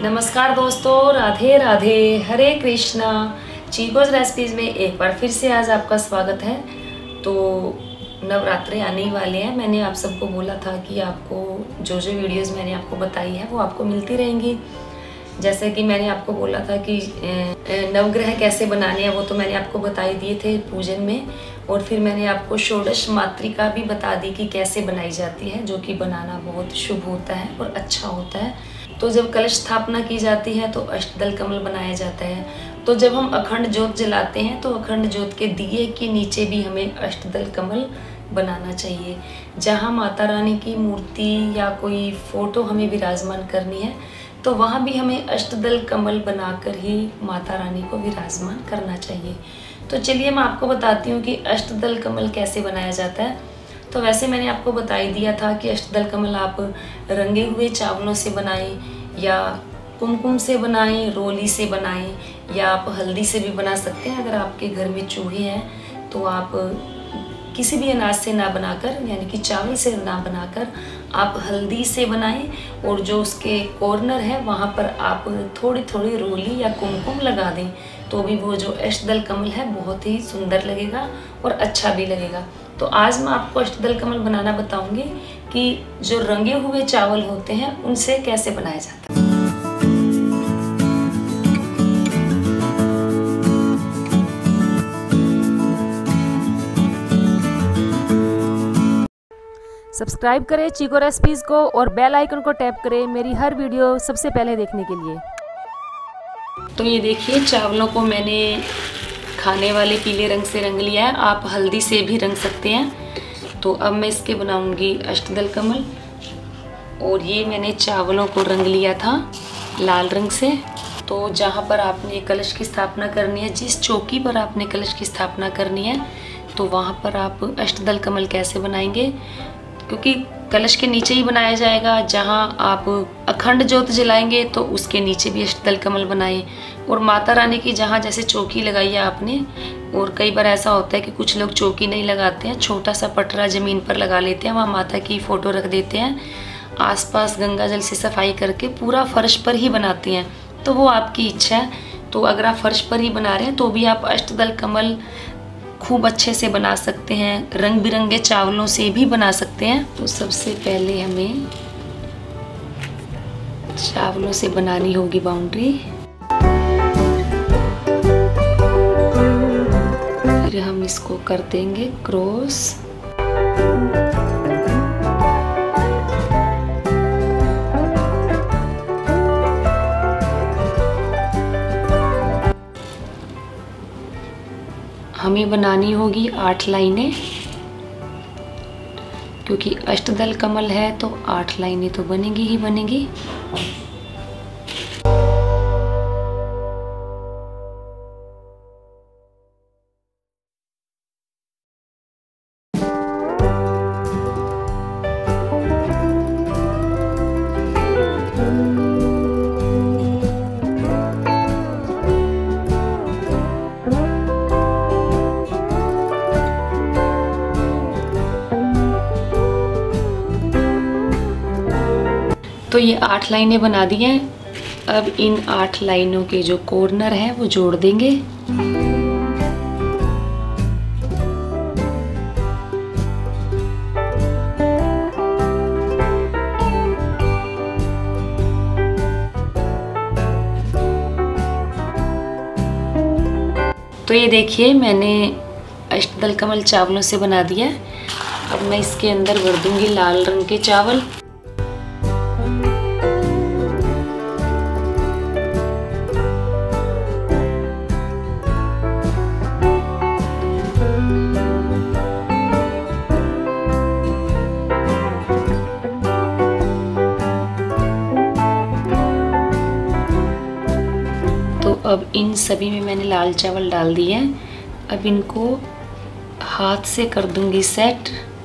नमस्कार दोस्तों, राधे राधे, हरे कृष्णा। चीकोज रेसिपीज़ में एक बार फिर से आज आपका स्वागत है। तो नवरात्रे आने ही वाले हैं। मैंने आप सबको बोला था कि आपको जो जो वीडियोस मैंने आपको बताई है वो आपको मिलती रहेंगी। जैसे कि मैंने आपको बोला था कि नवग्रह कैसे बनाने हैं वो तो मैंने आपको बता ही दिए थे पूजन में। और फिर मैंने आपको षोडश मातृका भी बता दी कि कैसे बनाई जाती है, जो कि बनाना बहुत शुभ होता है और अच्छा होता है। तो जब कलश स्थापना की जाती है तो अष्टदल कमल बनाया जाता है। तो जब हम अखंड ज्योत जलाते हैं तो अखंड ज्योत के दिए के नीचे भी हमें अष्टदल कमल बनाना चाहिए। जहाँ माता रानी की मूर्ति या कोई फोटो हमें विराजमान करनी है तो वहाँ भी हमें अष्टदल कमल बनाकर ही माता रानी को विराजमान करना चाहिए। तो चलिए मैं आपको बताती हूँ कि अष्टदल कमल कैसे बनाया जाता है। तो वैसे मैंने आपको बता ही दिया था कि अष्टदल कमल आप रंगे हुए चावलों से बनाएं या कुमकुम से बनाएं, रोली से बनाएं या आप हल्दी से भी बना सकते हैं। अगर आपके घर में चूहे हैं तो आप किसी भी अनाज से ना बनाकर, यानी कि चावल से ना बनाकर आप हल्दी से बनाएं और जो उसके कॉर्नर है वहाँ पर आप थोड़ी थोड़ी रोली या कुमकुम लगा दें, तो भी वो जो अष्टदल कमल है बहुत ही सुंदर लगेगा और अच्छा भी लगेगा। तो आज मैं आपको अष्टदल कमल बनाना बताऊंगी कि जो रंगे हुए चावल होते हैं उनसे कैसे बनाया जाता है। सब्सक्राइब करें चीको रेसिपीज़ को और बेल आइकन को टैप करें मेरी हर वीडियो सबसे पहले देखने के लिए। तो ये देखिए, चावलों को मैंने खाने वाले पीले रंग से रंग लिया है। आप हल्दी से भी रंग सकते हैं। तो अब मैं इसके बनाऊंगी अष्टदल कमल। और ये मैंने चावलों को रंग लिया था लाल रंग से। तो जहाँ पर आपने कलश की स्थापना करनी है, जिस चौकी पर आपने कलश की स्थापना करनी है, तो वहाँ पर आप अष्टदल कमल कैसे बनाएंगे, क्योंकि कलश के नीचे ही बनाया जाएगा। जहाँ आप अखंड ज्योत जलाएंगे तो उसके नीचे भी अष्टदल कमल बनाएं। और माता रानी की जहाँ जैसे चौकी लगाई है आपने, और कई बार ऐसा होता है कि कुछ लोग चौकी नहीं लगाते हैं, छोटा सा पटरा ज़मीन पर लगा लेते हैं, वहाँ माता की फ़ोटो रख देते हैं, आसपास गंगा जल से सफाई करके पूरा फर्श पर ही बनाते हैं। तो वो आपकी इच्छा है। तो अगर आप फर्श पर ही बना रहे हैं तो भी आप अष्टदल कमल खूब अच्छे से बना सकते हैं, रंग बिरंगे चावलों से भी बना सकते हैं। तो सबसे पहले हमें चावलों से बनानी होगी बाउंड्री। फिर हम इसको कर देंगे क्रॉस। हमें बनानी होगी 8 लाइनें, क्योंकि अष्टदल कमल है तो 8 लाइनें तो बनेगी ही बनेगी। तो ये 8 लाइनें बना दी हैं। अब इन 8 लाइनों के जो कॉर्नर हैं वो जोड़ देंगे। तो ये देखिए, मैंने अष्टदल कमल चावलों से बना दिया है। अब मैं इसके अंदर भर दूंगी लाल रंग के चावल। तो अब इन सभी में मैंने लाल चावल डाल दिए हैं। अब इनको हाथ से कर दूंगी सेट।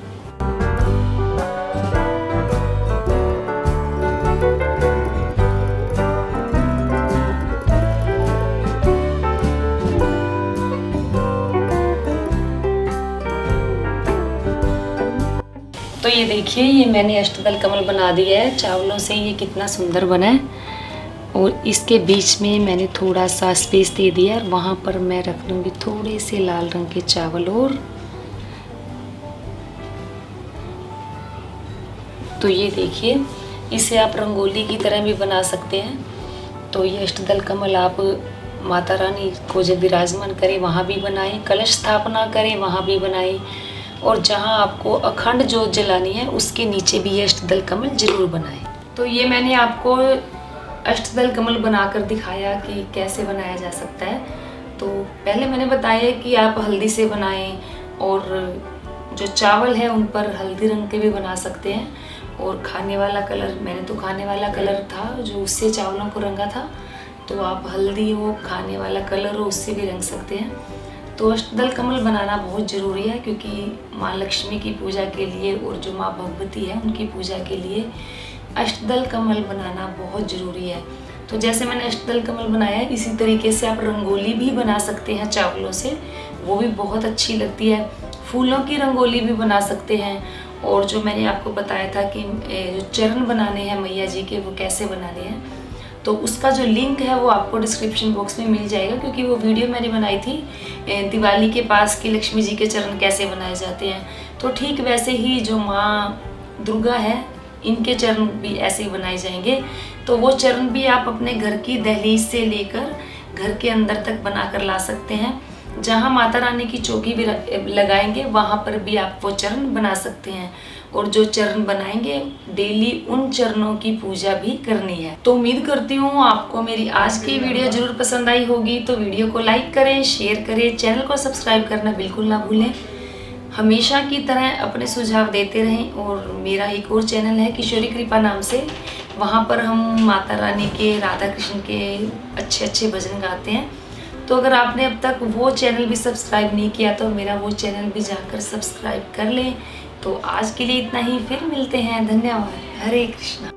तो ये देखिए, ये मैंने अष्टदल कमल बना दिया है चावलों से। ये कितना सुंदर बना है। और इसके बीच में मैंने थोड़ा सा स्पेस दे दिया और वहाँ पर मैं रख लूँगी थोड़े से लाल रंग के चावल। और तो ये देखिए, इसे आप रंगोली की तरह भी बना सकते हैं। तो ये अष्टदल कमल आप माता रानी को जब विराजमान करें वहाँ भी बनाएं, कलश स्थापना करें वहाँ भी बनाएं, और जहाँ आपको अखंड जोत जलानी है उसके नीचे भी ये अष्टदल कमल जरूर बनाएं। तो ये मैंने आपको अष्टदल कमल बनाकर दिखाया कि कैसे बनाया जा सकता है। तो पहले मैंने बताया कि आप हल्दी से बनाएं, और जो चावल है उन पर हल्दी रंग के भी बना सकते हैं, और खाने वाला कलर, मैंने तो खाने वाला कलर था जो उससे चावलों को रंगा था, तो आप हल्दी हो, खाने वाला कलर हो, उससे भी रंग सकते हैं। तो अष्टदल कमल बनाना बहुत ज़रूरी है, क्योंकि माँ लक्ष्मी की पूजा के लिए और जो माँ भगवती है उनकी पूजा के लिए अष्टदल कमल बनाना बहुत ज़रूरी है। तो जैसे मैंने अष्टदल कमल बनाया है, इसी तरीके से आप रंगोली भी बना सकते हैं चावलों से, वो भी बहुत अच्छी लगती है। फूलों की रंगोली भी बना सकते हैं। और जो मैंने आपको बताया था कि जो चरण बनाने हैं मैया जी के, वो कैसे बनाने हैं, तो उसका जो लिंक है वो आपको डिस्क्रिप्शन बॉक्स में मिल जाएगा, क्योंकि वो वीडियो मैंने बनाई थी दिवाली के पास कि लक्ष्मी जी के चरण कैसे बनाए जाते हैं। तो ठीक वैसे ही जो माँ दुर्गा है, इनके चरण भी ऐसे ही बनाए जाएंगे। तो वो चरण भी आप अपने घर की दहलीज से लेकर घर के अंदर तक बनाकर ला सकते हैं। जहाँ माता रानी की चौकी भी लगाएंगे वहाँ पर भी आप वो चरण बना सकते हैं, और जो चरण बनाएंगे डेली उन चरणों की पूजा भी करनी है। तो उम्मीद करती हूँ आपको मेरी आज की वीडियो जरूर पसंद आई होगी। तो वीडियो को लाइक करें, शेयर करें, चैनल को सब्सक्राइब करना बिल्कुल ना भूलें। हमेशा की तरह अपने सुझाव देते रहें। और मेरा एक और चैनल है किशोरी कृपा नाम से, वहाँ पर हम माता रानी के, राधा कृष्ण के अच्छे अच्छे भजन गाते हैं। तो अगर आपने अब तक वो चैनल भी सब्सक्राइब नहीं किया तो मेरा वो चैनल भी जाकर सब्सक्राइब कर लें। तो आज के लिए इतना ही, फिर मिलते हैं। धन्यवाद। हरे कृष्णा।